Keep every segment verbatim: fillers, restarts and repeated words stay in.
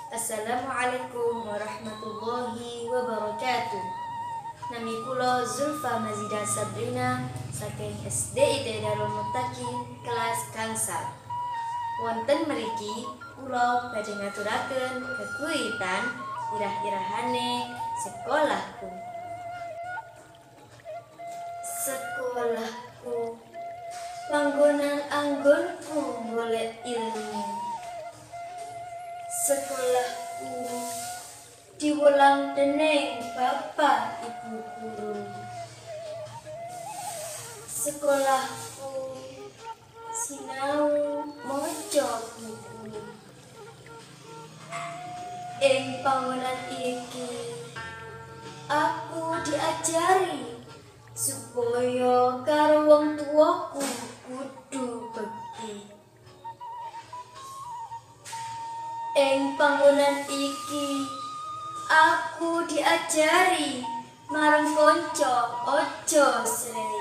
Assalamualaikum warahmatullahi wabarakatuh. Nami kula Zulfa Mazida Sabrina saking S D I T Darul Muttaqin kelas Gangsal. Wonten mriki kula badhe ngaturaken geguritan irah-irahane sekolahku. Sekolahku, panggonan anggonku golek ilmu. Sekolahku diulang dening bapak ibu guru. Sekolahku sinau maca buku. Ing panggonan iki aku diajari supaya karo wong tuaku kudu bekti. Ing panggonan iki aku diajari marang kanca aja srei.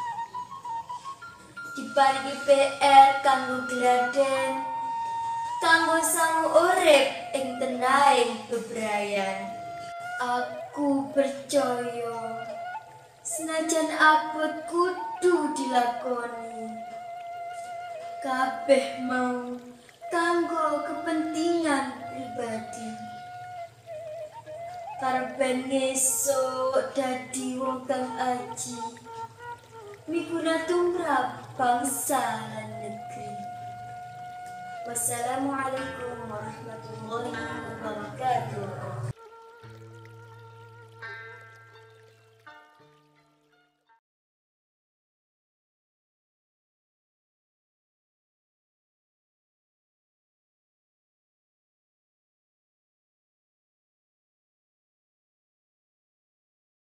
Diparingi P R kanggo gladen, kanggo sangu urip ing tenahing bebrayan. Aku percaya senajan abot kudu dilakoni, kabeh mau kanggo kepentingan pribadi. Karepen ngesuk dadi wong kang aji, miguna tumrap bangsa lan negeri. Wassalamualaikum warahmatullahi wabarakatuh.